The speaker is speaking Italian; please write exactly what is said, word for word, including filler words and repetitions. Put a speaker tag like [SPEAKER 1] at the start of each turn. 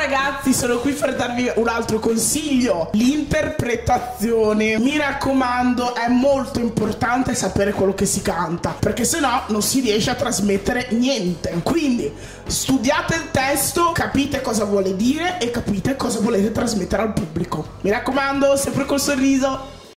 [SPEAKER 1] ragazzi, sono qui per darvi un altro consiglio: l'interpretazione. Mi raccomando, è molto importante sapere quello che si canta, perché sennò non si riesce a trasmettere niente. Quindi studiate il testo, capite cosa vuole dire e capite cosa volete trasmettere al pubblico. Mi raccomando, sempre col sorriso.